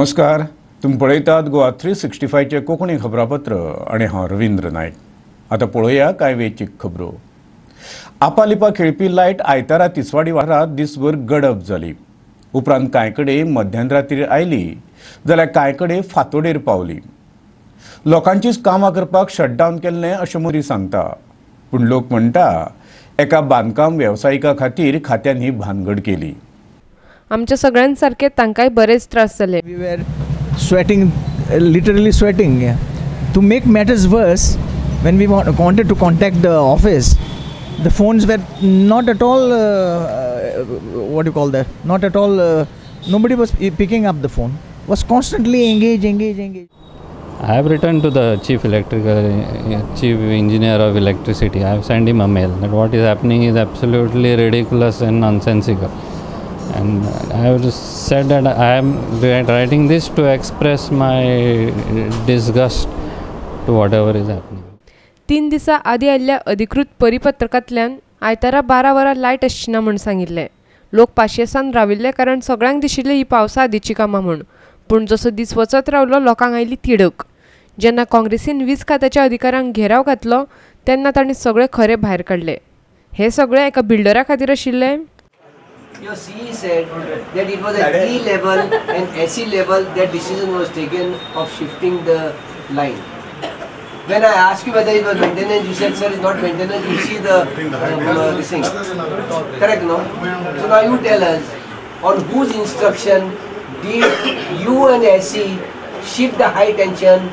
नमस्कार, तुम्ही पळयतात गोवा 365 चे कोंकणी खबरापत्र आणि हांव रवींद्र नायक. आता पळोवया कांय वेळची खबरो. आपालिपा खेळपी लायट आयतारा तिसवाडी वाठारांत दिसभर गडप जाली. उपरांत कांय कडेन मध्यरात्री आयली जाल्यार कांय कडेन फांतोडेर पावली. लोकांचीच कामां करपाक शटडावन केल्लें अशें मोदी सांगता. पूण लोक म्हणटा एका बांदकाम वेवसायिका खातीर खात्यान ही भानगड केली. आमच्या सगळ्यांसारखे तांकांय बरेच त्रास झाले. We were sweating, literally sweating. Yeah. To make matters worse, when we wanted to contact the office, the phones were not at all, what do you call that? Not at all, nobody was picking up the phone. Was constantly engaged. I have written to the chief engineer of electricity. I have sent him a mail that what is happening is absolutely ridiculous and nonsensical. And I have just said that I am writing this to express my disgust to whatever is happening. 3 दिसा आदी आयिल्ल्या अधिकृत परिपत्रकांतल्यान आयतारा 12 वरां light आसची ना म्हूण सांगिल्लें. लोक पाशयेसान राविल्ले कारण सगळ्यांक दिशिल्लें ही पावसा आदींची कामां म्हूण. पूण जसो दीस वचत रावलो लोकांक आयली तिडक. जेन्ना काँग्रेसीन वीज खात्याच्या अधिकाऱ्यांक घेराव घातलो तेन्ना तांणी सगळे खरे भायर काडले. हे सगळे एका बिल्डरा खातीर आशिल्ले. Your CE said that it was at E level and SE level that decision was taken of shifting the line. When I asked you whether it was maintenance, you said, sir, it's not maintenance, you see the this thing. Correct, no? So now you tell us, on whose instruction did you and SE shift the high tension?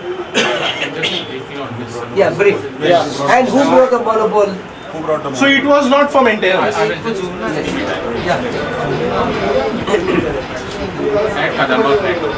Yeah, brief. Yeah. And who broke the monopole? So it was not for maintenance. Yeah. At Kadamba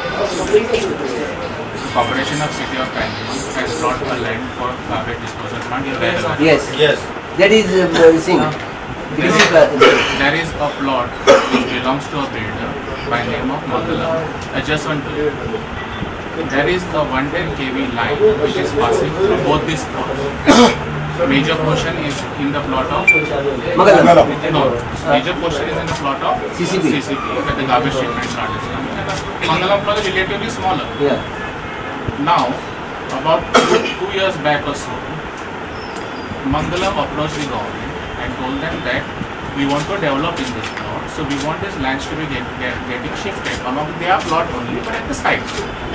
Corporation of City of Konkani has brought a land for garbage disposal plant. Yes. That is thing. There is a plot which belongs to a builder by name of Mangalam, adjacent to it. There is a 110 kV line which is passing through both these plots. Major portion is in the plot of Mangalam. No, major portion is in the plot of CCP. where the garbage treatment plant is coming. Mangalam plot is relatively smaller. Yeah. Now, about 2 years back or so, Mangalam approached the government and told them that we want to develop in this plot, so we want this lands to be getting shifted along their plot only, but at the site.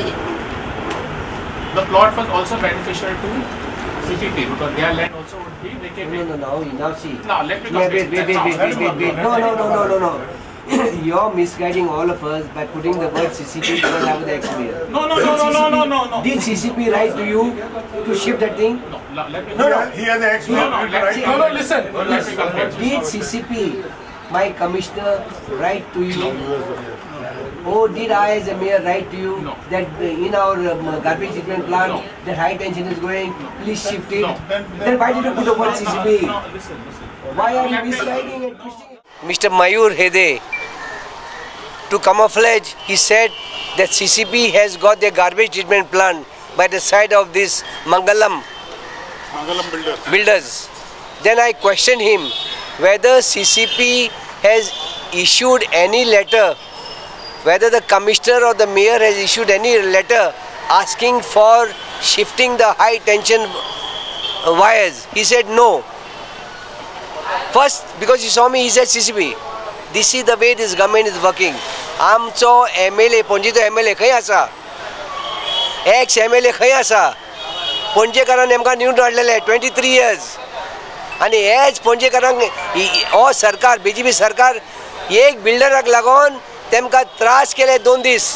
The plot was also beneficial to CPT because their land also would be vacated. Now see. Now let me Wait. No. You're misguiding all of us by putting the word CCP because I was the experience. No. Did CCP write to you to shift that thing? Let me. No. He has the experience. No, listen. Let me complete. Did CCP, my commissioner, write to you? Or did I as a mayor write to you that in our garbage treatment plant the high tension is going, please shift it? Then why did you put the word CCP? No, listen. Why are you misguiding and pushing it? Mr. Mayur Hede, to camouflage, he said that CCP has got their garbage treatment plant by the side of this Mangalam builders. Then I questioned him whether CCP has issued any letter, whether the commissioner or the mayor has issued any letter asking for shifting the high tension wires. He said no. First, because he saw me, he said CCP. This is the way this government is working. आमचो MLA, पणजेचो MLA खंय आसा? Ex MLA खंय आसा? पणजेकारान नेमका निवडून हाडलेले 23 years. आनी हेच पणजेकारांक हो सरकार, BJP सरकार एक बिल्डराक लागून तेमकां त्रास केले 2 दीस.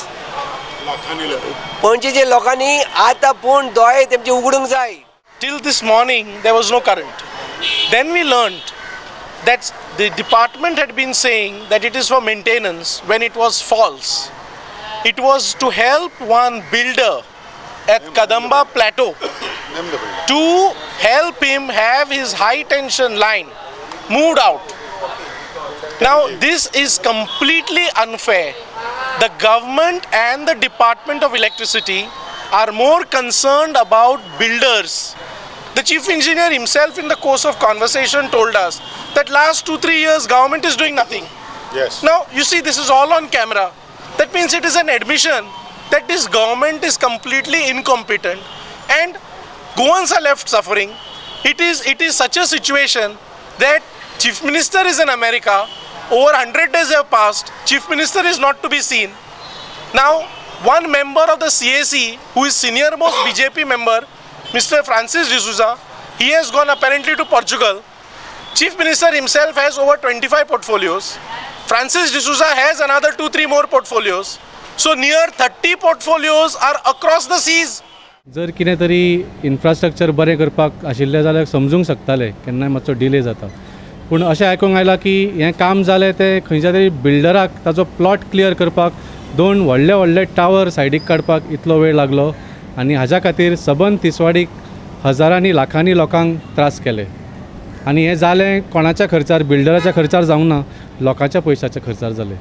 पणजेच्या लोकांनी आतां पूण दोळे तेमचे उगडूंक जाय. Till this morning there was no current. Then we learned that the department had been saying that it is for maintenance when it was false. It was to help one builder at Kadamba Plateau to help him have his high tension line moved out. Now this is completely unfair. The government and the Department of Electricity are more concerned about builders. The chief engineer himself in the course of conversation told us that last 2-3 years government is doing nothing. Yes. Now you see this is all on camera. That means it is an admission that this government is completely incompetent and Goans are left suffering. It is such a situation that Chief Minister is in America, over 100 days have passed, Chief Minister is not to be seen. Now, one member of the CAC, who is senior most BJP member, Mr. Francis D'Souza, he has gone apparently to Portugal. Chief Minister himself has over 25 portfolios. Francis D'Souza has another 2-3 more portfolios. So near 30 portfolios are across the seas. जर कितें तरी infrastructure बरें करपाक आशिल्लें जाल्यार समजूंक शकताले, केन्नाय मातसो डिले जाता. पूण अशें आयकूंक आयलां की हें काम जालें तें खंयच्या तरी बिल्डराक ताजो प्लॉट क्लियर करपाक 2 व्हडले टावर सायडीक काडपाक इतलो वेळ लागलो आनी हाज्या खातीर सबंद तिसवाडीक हजारांनी लाखांनी लोकांक त्रास केले. आनी हें जालें कोणाच्या खर्चार, बिल्डराच्या खर्चार जावंक ना, लोकांच्या पयशाच्या खर्चार जालें.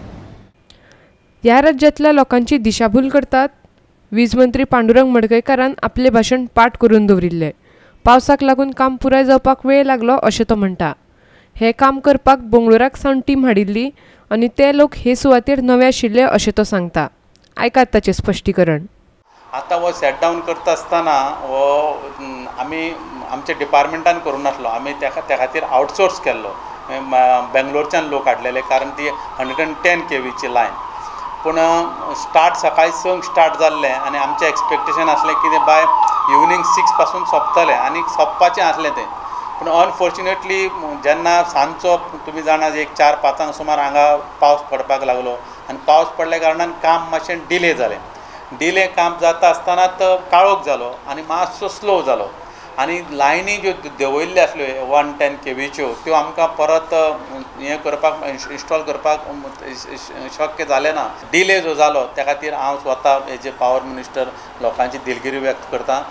ह्या राज्यांतल्या लोकांची दिशाभूल करतात. वीज मंत्री पांडुरंग मडकयकारान आपले भाशण पाठ करून दवरिल्ले. पावसाक लागून काम पुराय जावपाक वेळ लागलो अशें तो म्हणटा. हे काम करपाक बंगळुराक सावन टीम हाडिल्ली आनी ते लोक हे सुवातेर नवे आशिल्ले अशें तो सांगता. आयकात ताचें स्पश्टीकरण. आतां हो सेट डावन करता आसतना हो आमी आमच्या डिपार्टमेंटान करूं नासलो, आमी त्या खातीर आउटसोर्स केल्लो. बेंगलोरच्यान लोक हाडलेले, कारण ती 110 kVची लायन. पूण स्टार्ट सकाळी 6 स्टार्ट जाल्लें आनी आमचें एक्सपेक्टेशन आसलें की तें बाय इवनिंग 6 पासून सोंपतलें आनी सोंपपाचें आसलें तें. पूण अनफॉर्च्युनेटली जेन्ना सांजचो तुमी जाणा एक 4-5 सुमार हांगा पावस पडपाक लागलो आनी पावस पडल्या कारणान काम मातशें डिले जालें. डिले काम जाता आसतनाच काळोख जालो आनी मातसो स्लो जालो आनी लायनी ज्यो देंवयल्ल्यो आसल्यो 110 kVच्यो त्यो आमकां परत हें करपाक इन्स्टॉल करपाक शक्य जालें ना. डिले जो जालो त्या खातीर हांव स्वता हेजे पावर मिनिस्टर लोकांची दिलगिरी व्यक्त करतां.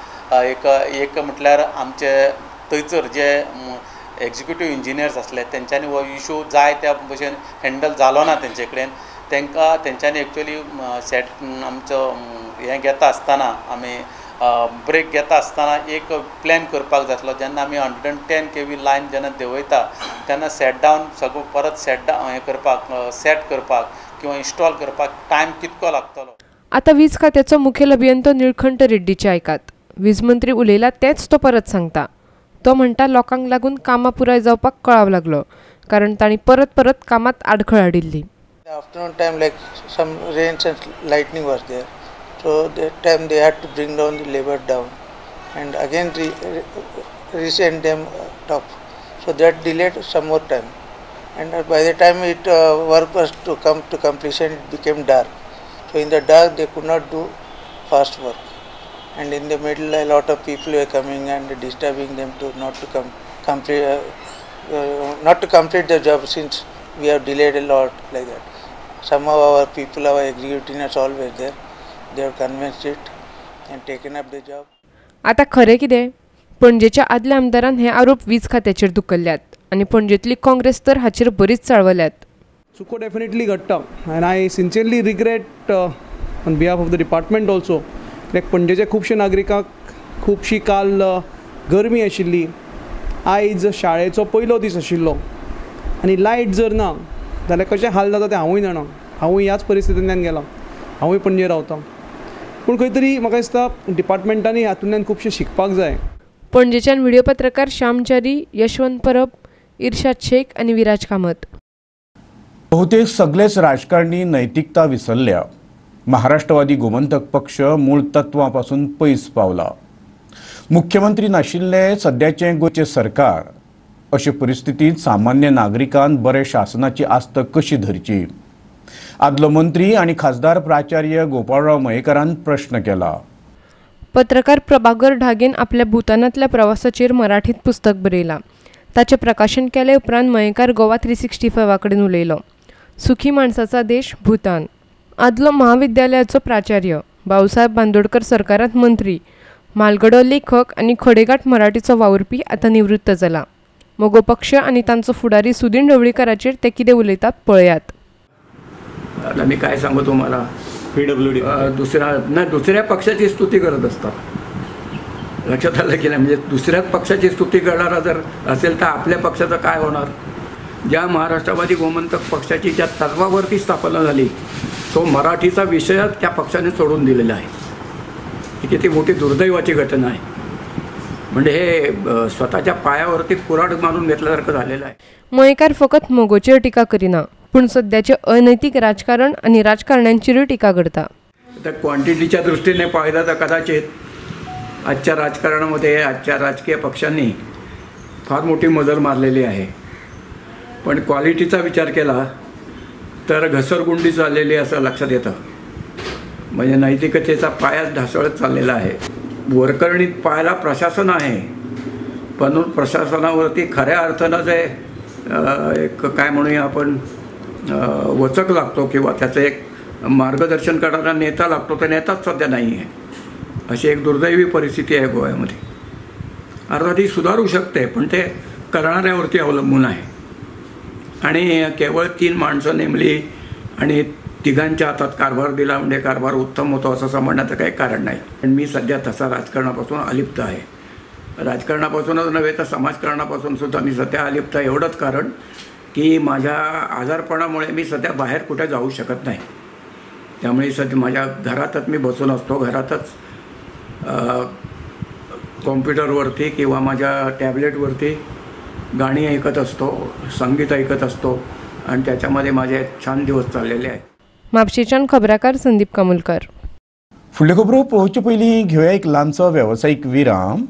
एक म्हटल्यार आमचे थंयसर जे एक्झिक्युटीव इंजिनियर्स आसले तेंच्यांनी हो इशू जाय त्या भशेन हँडल जालो ना तेंचे कडेन. तेंच्यांनी एक्चुअली सेट आमचो हें घेता आसतना आमी ब्रेक घेता आसतना एक प्लॅन करपाक जाय आसलो. जेन्ना आमी 110 kV लायन जेन्ना देंवयता तेन्ना सेट डावन सगळो परत हें करपाक सेट करपाक किंवा इन्स्टॉल करपाक टायम कितको लागतलो. आतां वीज खात्याचो मुखेल अभियंतो निळकंठ रेड्डीचे आयकात. वीज मंत्री उलयला तेच तो परत सांगता. तो म्हणटा लोकांक लागून कामां पुराय जावपाक कळाव लागलो, कारण तांणी परत कामात आडखळ हाडिल्ली. Afternoon time, like some rains and lightning was there, so that time they had to bring down the labor down and again resend them top, so that delayed some more time, and by the time work was to come to completion, it became dark. So in the dark they could not do fast work, and in the middle a lot of people were coming and disturbing them to not to complete the job, since we have delayed a lot like that. Some of our people, our executives always there, they have convinced it and taken up the job. आता खरें कितें? पणजेच्या आदल्या आमदारान हे आरोप वीज खात्याचेर धुकल्ल्यात आनी पणजेतली काँग्रेस तर हाचेर बरीच चाळवल्यात. चुको डेफिनेटली घडटा and I sincerely regret on behalf of the department also. कित्याक पणजेच्या खुबशे नागरिकांक खुबशी काल गरमी आशिल्ली. आयज शाळेचो पयलो दीस आशिल्लो आनी लायट जर ना जाल्यार कशें हाल जाता तें हांवूय जाणा. हांवूय ह्याच परिस्थितींतल्यान गेलां. हांवूय पणजे रावतां. पूण खंय तरी म्हाका दिसता डिपार्टमेंटांनी हातूंतल्यान खुबशें शिकपाक जाय. पणजेच्यान व्हिडिओ पत्रकार श्यामचारी, यशवंत परब, इर्शाद शेख आनी विराज कामत. बहुतेक सगळेच राजकारणी नैतिकता विसरल्या. महाराष्ट्रवादी गोमंतक पक्ष मूळ तत्वांपासून पयस पावला. मुख्यमंत्री नाशिल्ले सद्याचे गोंयचे सरकार अशे परिस्थितीत सामान्य नागरिकान बरे शासनाची आस्त कशी धरची? आदलो मंत्री आणि खासदार प्राचार्य गोपाळराव मयेकारान प्रश्न केला. पत्रकार प्रभाकर ढागेन आपल्या भूतानातल्या प्रवासाचेर मराठीत पुस्तक बरयलां. ताचें प्रकाशन केले उपरांत मयेकार गोवा 365 कडेन उलयलो. सुखी माणसाचा देश भूतान. आदलो महाविद्यालयाचो प्राचार्य, भाऊसाहेब बांदोडकर सरकारांत मंत्री, म्हालगडो लेखक आनी खडेगाठ मराठीचो वावुरपी आतां निवृत्त जाला. मोगो पक्ष आनी तांचो फुडारी सुदीन ढवळीकराचेर ते कितें उलयतात पळयात. आता मी काय सांगू तुम्हाला, PWD दुसऱ्या पक्षाची स्तुती करत असतात. लक्षात आलं की नाही? म्हणजे दुसऱ्याच पक्षाची स्तुती करणारा जर असेल तर आपल्या पक्षाचं काय होणार? ज्या महाराष्ट्रवादी गोमंतक पक्षाची ज्या तत्वावरती स्थापना झाली तो मराठीचा विषयच त्या पक्षाने सोडून दिलेला आहे. ही किती मोठी दुर्दैवाची घटना आहे. म्हणजे हे स्वतःच्या पायावरती कुऱ्हाड मारून घेतल्यासारखं झालेलं आहे. मयेकार फकत मोगोचेर टिका करिना, पूण सध्याचे अनैतिक राजकारण आणि राजकारण्यांचेरूय टिका करता. तर क्वांटिटीच्या दृष्टीने पाहिलं तर कदाचित आजच्या राजकारणामध्ये आजच्या राजकीय पक्षांनी फार मोठी मजल मारलेली आहे. पण क्वालिटीचा विचार केला तर घसरगुंडी चाललेली असं लक्षात येतं. म्हणजे नैतिकतेचा पायाच ढासळत चाललेला आहे. वरकरणीत पाहायला प्रशासन आहे, पण प्रशासनावरती खऱ्या अर्थानं जे एक काय म्हणूया आपण वचक लागतो किंवा त्याचं एक मार्गदर्शन करणारा नेता लागतो, तर नेताच सध्या नाही आहे. अशी एक दुर्दैवी परिस्थिती आहे गोव्यामध्ये. अर्थात ही सुधारू शकते, पण ते करणाऱ्यावरती अवलंबून आहे. आणि केवळ 3 माणसं नेमली आणि तिघांच्या हातात कारभार दिला म्हणजे कारभार उत्तम होतो असं समजण्याचं काही कारण नाही. पण मी सध्या तसा राजकारणापासून अलिप्त आहे. राजकारणापासूनच नव्हे तर समाजकारणापासून सुद्धा मी सध्या अलिप्त आहे. एवढंच कारण की माझ्या आजारपणामुळे मी सध्या बाहेर कुठे जाऊ शकत नाही. त्यामुळे सध्या माझ्या घरातच मी बसून असतो. घरातच कॉम्प्युटरवरती किंवा माझ्या टॅबलेटवरती गाणी ऐकत असतो, संगीत ऐकत असतो आणि त्याच्यामध्ये माझे छान दिवस चाललेले आहेत. म्हापशेच्यान खबराकार संदीप कामुलकर. फुडल्यो खबरो पळोवचे पयलीं घेवया एक ल्हानसो वेवसायीक विराम.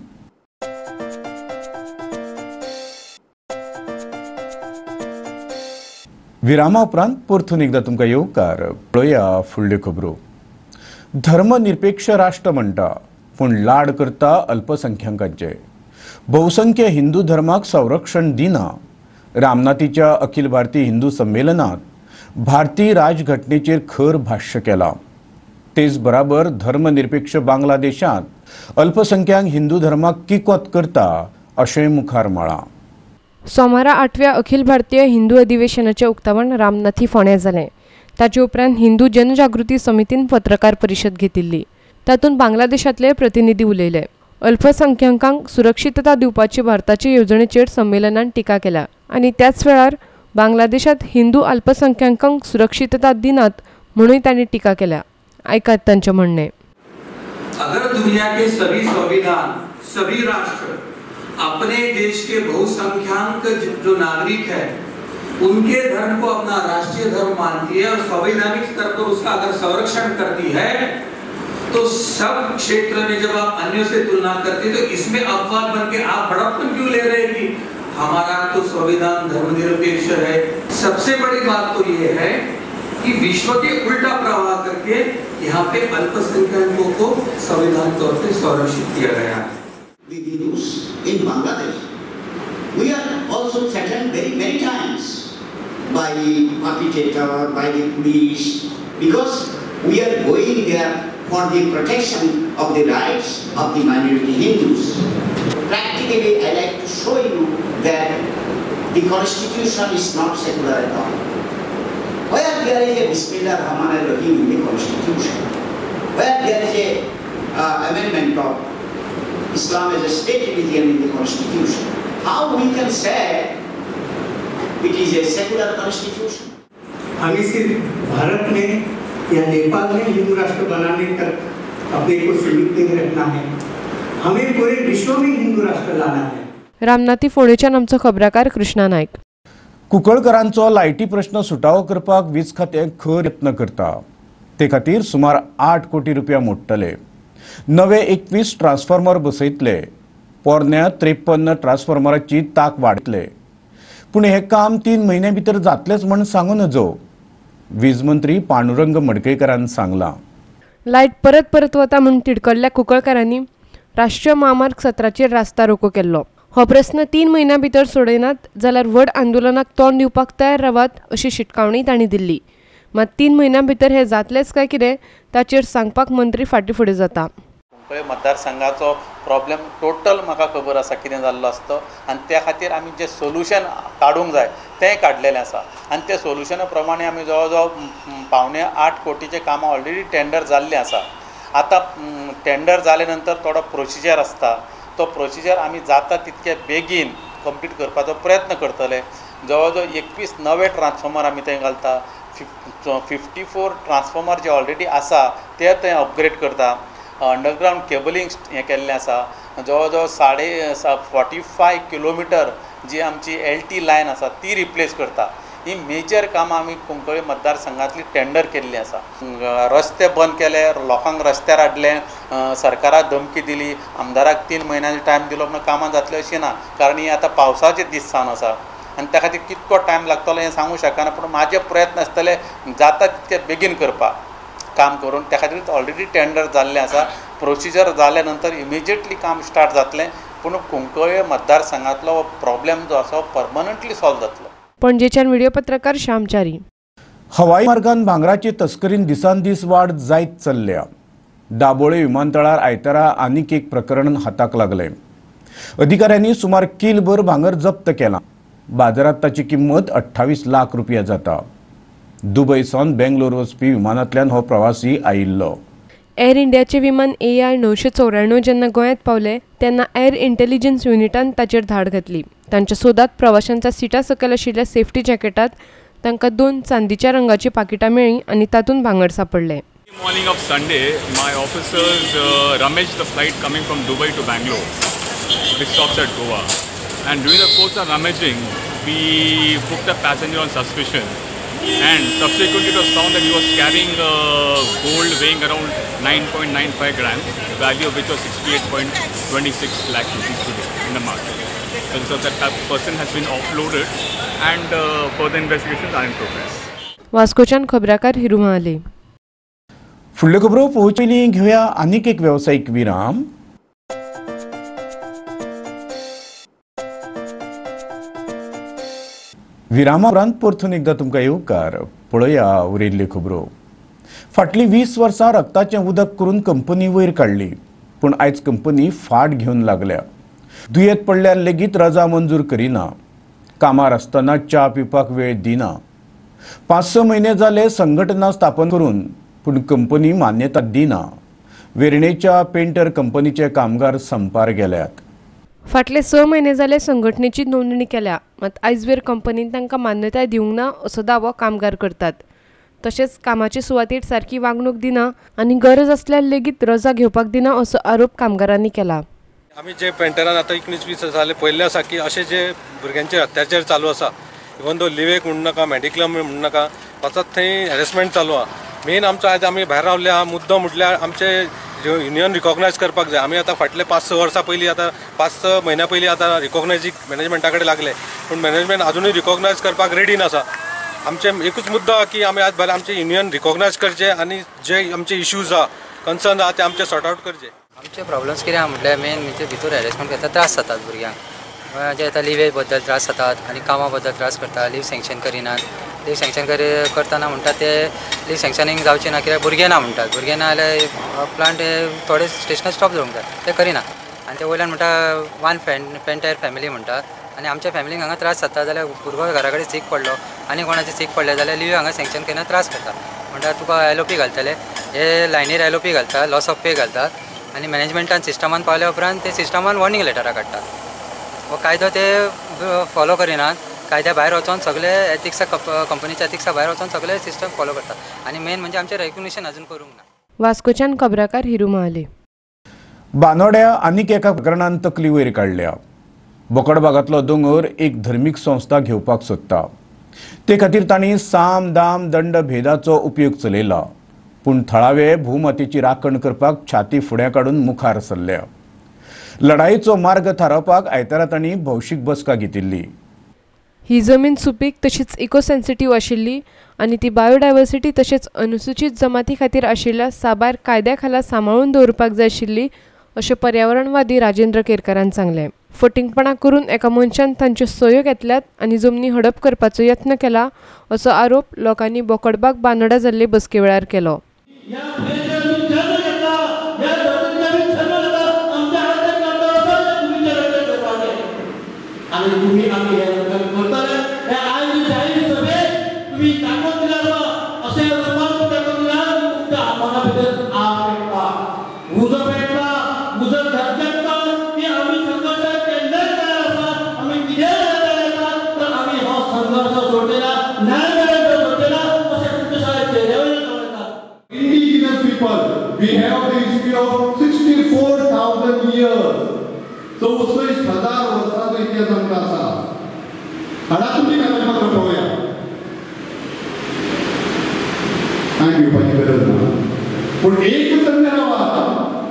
विरामा उपरांत परतून एकदां तुमकां येवकार. पळोवया फुडल्यो खबरो. धर्मनिरपेक्ष राष्ट्र म्हणटा पूण लाड करता अल्पसंख्यांकांचे. बहुसंख्य हिंदू धर्माक संरक्षण दिना. रामनाथीच्या अखिल भारतीय हिंदू संमेलनात भारतीय राजघटनेचेर खर भाष्य केला. तेच बराबर धर्मनिरपेक्ष बांगलादेशात अल्पसंख्यांक हिंदू धर्माक किकोत करता अशें मुखार म्हळां. सोमारा 8व्या अखिल भारतीय हिंदू अधिवेशनाचें उक्तावण रामनाथी फोंड्यां जालें. ताचे उपरांत हिंदू जनजागृती समितीन पत्रकार परिशद घेतिल्ली. तातूंत बांगलादेशांतले प्रतिनिधी उलयले. अल्पसंख्यांकांक सुरक्षितता दिवपाचे भारताचे येवजणेचेर संमेलनान टिका केला आनी त्याच वेळार बांगलादेशात हिंदू अल्पसंख्यांकांक सुरक्षितता दिनात म्हणून तांणी टिका केल्या. आयकात तांचें म्हणणें. अगर दुनिया के सभी संविधान, सभी राष्ट्र अपने देश के बहुसंख्यांक जो नागरिक है उनके धर्म को अपना राष्ट्रीय धर्म मानती है और संवैधानिक स्तर पर उसका अगर संरक्षण करती है, तो सब क्षेत्र में जब आप अन्यों से तुलना करते तो इसमें अपवाद बन के आप बड़प्पन क्यों ले रहे हैं कि हमारा तो संविधान धर्मनिरपेक्ष है. सबसे बड़ी बात तो ये है कि विश्व के उल्टा प्रवाह करके यहाँ पे अल्पसंख्यकों को संविधान तौर पे संरक्षित किया गया है. In Bangladesh, we are also threatened very many times by the perpetrator, by the police, because we are going there for the protection of the rights of the minority Hindus. Practically, I like to show you that the constitution is not secular at all. Where there is a Bismillah Rahman Rahim in the constitution, where there is a amendment of Islam as a state religion in the constitution, how we can say it is a secular constitution? हमें सिर्फ भारत में या नेपाल में हिंदू राष्ट्र बनाने तक अपने को सीमित नहीं रखना है. हमें पूरे विश्व में हिंदू राष्ट्र लाना है. रामनाथी फोंडेच्यान आमचो खबराकार कृष्णा नायक. कुंकळकरांचो लायटी प्रश्न सुटावो करपाक वीज खातें खर यत्न करता. ते खातीर सुमार 8 कोटी रुपया मोडटले. नवे 21 ट्रान्सफॉर्मर बसयतले. पोरन्या 53 ट्रान्सफॉर्मराची ताक वाडयतले. पूण हे काम 3 म्हयन्यां भितर जातलेंच म्हूण सांगूं नजो. वीज मंत्री पांडुरंग मडकयकरान सांगलां. लायट परत परत वता म्हूण तिडकल्ल्या कुंकळकारांनी राष्ट्रीय महामार्ग 17चेर रास्ता रोको केल्लो. हो प्रस्न 3 म्हयन्यां भितर सोडयनात जाल्यार व्हड आंदोलनाक तोंड दिवपाक तयार रावात अशी शिटकावणी तांणी दिल्ली. मात 3 म्हयन्यां भितर हे जातलेच काय कितें ताचेर सांगपाक मंत्री फाटीं फुडें जाता. कुंकळे मतदारसंघाचो प्रॉब्लेम टोटल म्हाका खबर आसा कितें जाल्लो आसतो आनी त्या खातीर आमी जें सोल्युशन काडूंक जाय तें काडलेलें आसा. आनी त्या सोल्युशना प्रमाणे आमी जवळ जवळ 7.5 कोटीचें कामां ऑलरेडी टेंडर जाल्लें आसा. आतां टेंडर जाले नंतर थोडो प्रोसिजर आसता. तो प्रोसिजर आमी जाता तितके बेगीन कंप्लीट करपाचो प्रयत्न करतले. जवळ जवळ 21 नवे ट्रान्सफॉर्मर आमी थंय घालता. 54 ट्रान्सफॉर्मर जे ऑलरेडी आसा ते थंय अपग्रेड करता. अंडरग्रावंड केबलिंग हें केल्लें आसा. जवळ जवळ 45 किलोमिटर जी आमची LT लायन आसा ती रिप्लेस करता. ही मेजर कामां आमी कोंकणी मतदारसंघांतली टेंडर केल्ली आसा. रस्ते बंद केले, लोकांक रस्त्यार हाडले, सरकाराक धमकी दिली, आमदाराक 3 म्हयन्यांचो टायम दिलो पूण कामां जातली अशी ना, कारण ही आतां पावसाचे दीस जावन आसा आनी त्या खातीर कितको टायम लागतलो हें सांगूं शकना. पूण म्हाजे प्रयत्न आसतले जाता तितके बेगीन करपाक काम करून. त्या खातीर ऑलरेडी टेंडर जाल्लें आसा. प्रोसिजर जाल्या नंतर इमिजिएटली काम स्टार्ट जातलें. पूण कुंकळे मतदारसंघांतलो हो प्रॉब्लेम जो आसा परमनंटली सॉल्व जातलो. पणजेच्यान व्हिडिओ पत्रकार श्यामचारी. हवाई मार्गान भांगराची तस्करीन दिसान दीस वाड जायत चल्ल्या. दाबोळे विमानतळार आयतारा आनीक एक प्रकरण हाताक लागलें. अधिकाऱ्यांनी सुमार किलभर भांगर जप्त केलां. बाजारात ताची किंमत 28 लाख रुपया जाता. दुबयसावन बेंगलोर वचपी विमानांतल्यान हो प्रवासी आयिल्लो. एअर इंडियाचे विमान AI 994 जेन्ना गोंयांत पावले तेन्ना एअर इंटेलिजन्स युनिटान ताचेर धाड घातली. तांच्या सोदात प्रवाशांच्या सिटा सकयल आशिल्ल्या सेफ्टी जॅकेटात तांकां 2 चांदीच्या रंगाची पाकिटां मेळ्ळीं आनी तातूंत भांगर सापडलें. Morning of Sunday, my officers rummaged the flight coming from Dubai to Bangalore, which stops at Goa. And during the course of rummaging, we booked a passenger on suspicion. And subsequently, it was found that he was carrying gold weighing around 9.95 grams, the value of which was 68.26 lakh rupees today in the market. So that person has been offloaded, and further investigations are in progress. वास्कोच्यान खबराकार Hiru Mahale. फुडल्यो खबरो पळोवचे घेवया आनीक एक वेवसायीक विराम. विरामा उपरांत परतून एकदां तुमकां येवकार. पळया उरिल्ल्यो खबरो. फाटलीं 20 वर्सां रक्ताचें उदक करून कंपनी वयर काडली, पूण आयज कंपनी फाट घेवन लागल्या. दुयेंत पडल्यार लेगीत रजा मंजूर करिना. कामार आसतना च्या पिवपाक वेळ दिना. 5-6 म्हयने जाले संघटना स्थापन करून, पूण कंपनी मान्यता दिना. वेर्णेच्या पेंटर कंपनीचे कामगार संपार गेल्यात. फाटले 6 म्हयने जाले संघटनेची नोंदणी केल्या, मात आयजवेर कंपनीन तांकां मान्यताय दिवंक ना असो दावो कामगार करतात. तशेंच कामाचे सुवातेर सारकी वागणूक दिना आनी गरज आसल्यार लेगीत रजा घेवपाक दिना असो आरोप कामगारांनी केला. आमी जे पेंटरान आतां 19-20 जाले पयले आसा की अशे जे भुरग्यांचेर अत्याचार चालू आसा, इवन दो लिवेक म्हणू नाका, मेडिक्लेम म्हणू नाका, वचत थंय हॅरेसमेंट चालू आहा. मेन आमचो आयज आमी भायर रावले आहा मुद्दो म्हटल्यार आमचे युनियन रिकॉग्नायज करपाक जाय. आमी आतां फाटले 5-6 वर्सां पयलीं आतां 5-6 म्हयन्या पयलीं आतां रिकॉग्नायजीक मॅनेजमेंटा कडेन लागले, पूण मॅनेजमेंट अजुनूय रिकॉग्नायज करपाक रेडी नासा. आमचे एकूच मुद्दो आहा की आमी आज भायर आमचे युनियन रिकॉग्नायज करचे आनी जे आमचे इश्यूज आहा, कन्सर्न आहा ते आमचे सॉर्ट आउट करचे. आमचे प्रॉब्लम्स कितें आहा म्हटल्यार मेन म्हणजे भितर हॅरेसमेंट करता त्रास जातात भुरग्यांक. जे आतां लिवे बद्दल त्रास जातात आनी कामा बद्दल त्रास करता. लीव सँक्शन करिनात. लीव सँक्शन करतना म्हणटात ते लीव सँक्शनींग जावचें ना कित्याक भुरगे ना म्हणटात. भुरगे ना जाल्यार प्लांट थोडे स्टेशनार स्टॉप जावंक जाय, ते करिना. आनी ते वयल्यान म्हणटा वन पेंटायर फॅमिली म्हणटात. आनी आमच्या फॅमिलीक हांगा त्रास जाता जाल्यार भुरगो घरा कडेन सीक पडलो आनी कोणाचें सीक पडलें जाल्यार लीव हांगा सँक्शन करिना त्रास करता. म्हणटा तुका LOP घालतले, हे लायनीर LOP घालता, लॉस ऑफ पे घालतात आनी मॅनेजमेंटान सिस्टमान पावल्या उपरांत ते सिस्टमान वॉर्निंग लेटरां काडटात. हो कायदो ते फॉलो करिनात. कायद्या भायर वचोन सगळे एथिक्सा कंपनीच्या एथिक्सा भायर वचोन सगळे सिस्टम फॉलो करतात आनी मेन म्हणजे आमचें रेकग्निशन अजून करूंक ना. वास्कोच्यान खबराकार हिरू महाले. बानोड्या आनीक एका प्रकरणान तकली वयर काडल्या. बोकड भागांतलो दोंगर एक धर्मीक संस्था घेवपाक सोदता. ते खातीर तांणी साम दाम दंड भेदाचो उपयोग चलयला, पूण थळावे भूमातेची राखण करपाक छाती फुडें काडून मुखार सरल्या. लढाईचो मार्ग थारावपाक आयतारा तांणी भौशीक बसका घेतिल्ली. ही जमीन सुपीक तशीच इको सेन्सिटीव आशिल्ली आनी ती बायोडायवर्सिटी तशेंच अनुसूचित जमाती खातीर आशिल्ल्या साबार कायद्या खाला सांबाळून दवरपाक जाय आशिल्ली अशें पर्यावरणवादी राजेंद्र केरकारान सांगलें. फटिंगपणां करून एका मनशान तांच्यो सयो घेतल्यात आनी जमनी हडप करपाचो यत्न केला असो आरोप लोकांनी बोकडबाग बानोड्या जाल्ले बसके वेळार केलो. 64,000 वर्सांचो इतिहास आमकां आसा. हाडा तुमी कागदपत्र पळोवया. कांय घेवपाची गरज ना. पूण एक संघ रावा,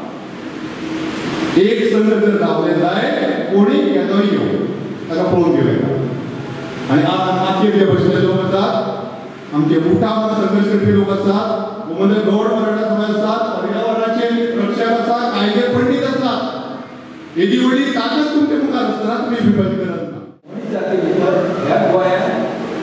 एक संघ जर रावले जाय कोणी केदोय येवं ताका पळोवन घेवया. आनी आमचे जे बसलेले लोक आसात, आमचे उठावर संघर्श करपी लोक आसात, गोमंतक गौड मराठा समाज आसात, पर्यावरणाचे रक्षक आसात, कायदे पंडीत आसात, हेजी व्हडली ताकद तुमच्या मुखार आसतना तुमी भिवपाची गरज ना. मनीस जाती भितर ह्या गोंयांत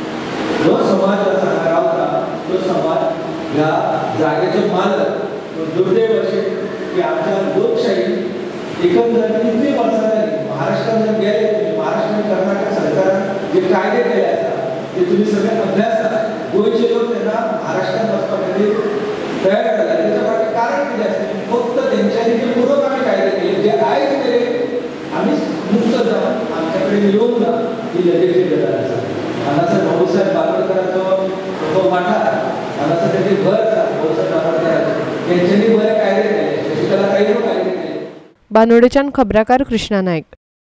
जो समाज आसा रावता, तो समाज ह्या जागेचो मालक. दुर्दैव अशें की आमच्या लोकशाही एकंदर कितली वर्सां जाली. महाराष्ट्रान जर गेले तुम्ही, महाराष्ट्र आनी कर्नाटक सरकारान जे कायदे केले आसा ते तुमी सगळे अभ्यासा. गोंयचे लोक तेन्ना महाराष्ट्रात वचपा खातीर तयार जाले. तेच्या फाटीं कारण कितें आसलें? फक्त तेंच्यांनी जे पुरक आमी कायदे केले, जे आयज मेरेन आमी मुक्त जावन आमच्या कडेन येवंक ना, ही लगेची गजाल आसा. हांगासर भाऊसाहेब बांदोडकरांचो जो वाठार, हांगासर तेजें घर आसा भाऊसाहेब बांदोडकरांचें, तेंच्यांनी बरे कायदे केले, शशिकला कायदो कायदे केले. बानोडेच्यान खबराकार कृष्णा नायक.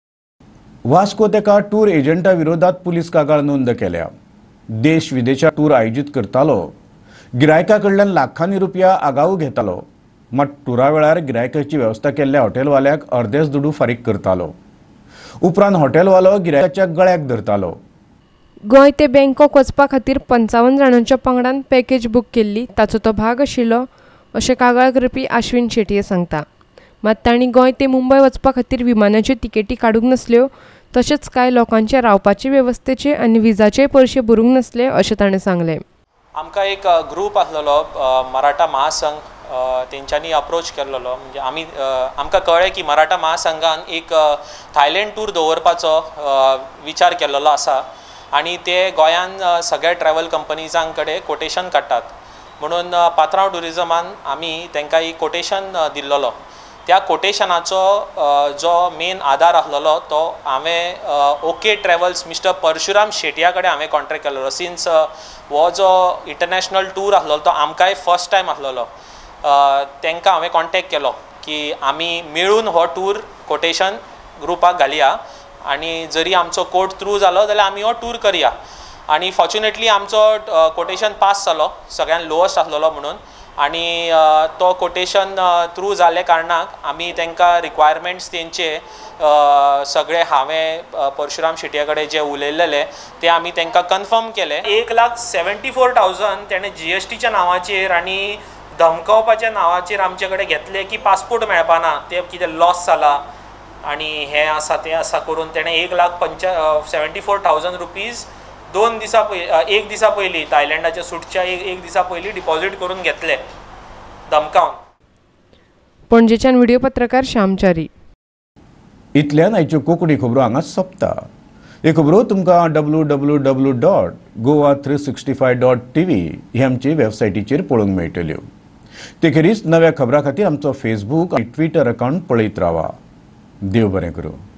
वास्को तेका टूर एजंटा विरोधात पुलीस कागाळ नोंद केल्या. देश विदेशात टूर आयोजित करतालो, गिरायका कडल्यान लाखांनी रुपया आगाऊ घेतालो, मात टुरा वेळार गिरायकाची वेवस्था केल्ल्या हॉटेलवाल्याक अर्देच दुडू फारीक करतालो. उपरांत हॉटेलवालो गिरायकाच्या गळ्याक धरतालो. गोंय ते बँकॉक वचपा खातीर 55 जाणांच्या पंगडान पॅकेज बूक केल्ली, ताचो तो भाग आशिल्लो अशें कागाळ करपी आश्विन शेटये सांगता. मात तांणी गोंय ते मुंबय वचपा खातीर विमानाच्यो तिकेटी काडूंक नासल्यो, तशेंच कांय लोकांचे रावपाचे वेवस्थेचे आनी विजाचे पयशे भरूंक नासले अशें ताणें सांगलें. आमकां एक ग्रूप आसलेलो मराठा महासंघ, तेंच्यांनी अप्रोच केल्लो. म्हणजे आमकां कळ्ळें की मराठा महासंघान एक थायलँड टूर दवरपाचो विचार केल्लो आसा आनी ते गोंयान सगळ्या ट्रॅव्हल कंपनीजां कडेन कोटेशन काडटात. म्हणून पात्रांव टुरिजमान आमी तांकां एक कोटेशन दिल्लो. त्या कोटेशनाचो जो मेन आधार आसलेलो तो हांवें OK Travels mister Parshuram Shetye कडेन हांवें कॉन्ट्रॅक्ट केल्लो. सिन्स हो जो इंटरनॅशनल टूर आसलेलो तो आमकांय फर्स्ट टायम आसलेलो, तांकां हांवें कॉन्टॅक्ट केलो की आमी मेळून हो टूर कोटेशन ग्रुपाक घालया आनी जरी आमचो कोर्ट थ्रू जालो जाल्यार आमी हो टूर करया. आनी फॉर्च्युनेटली आमचो कोटेशन पास जालो, सगळ्यान लोवस्ट आसलेलो म्हणून. आनी तो कोटेशन थ्रू जाले कारणाक आमी तांकां रिक्वायरमेंट्स तेंचे सगळे हांवें परशुराम शेटया कडेन जे उलयल्लेले ते आमी तांकां कन्फर्म केले. 1,74,000 तेणें GSTच्या नांवाचेर आनी धमकावपाच्या नांवाचेर आमचे कडेन घेतले की पासपोर्ट मेळपाना, ते कितें लॉस जाला आनी हें आसा तें आसा करून तेणें 1,74,000 रुपीज 1 दिसा पयलीं थायलँडाच्या सुटच्या एक दिसा पयलीं डिपॉझीट करून घेतले धमकावन. पणजेच्यान व्हिडिओ पत्रकार श्यामचारी. इतल्यान आयच्यो कोंकणी खबरो हांगाच सोंपता. हे खबरो तुमकां www.goa365.tv हे आमचे वेबसायटीचेर पळोवंक मेळटल्यो. तेखेरीज नव्या खबरां खातीर आमचो फेसबूक आनी ट्विटर अकावंट पळयत रावा. देव बरें करूं.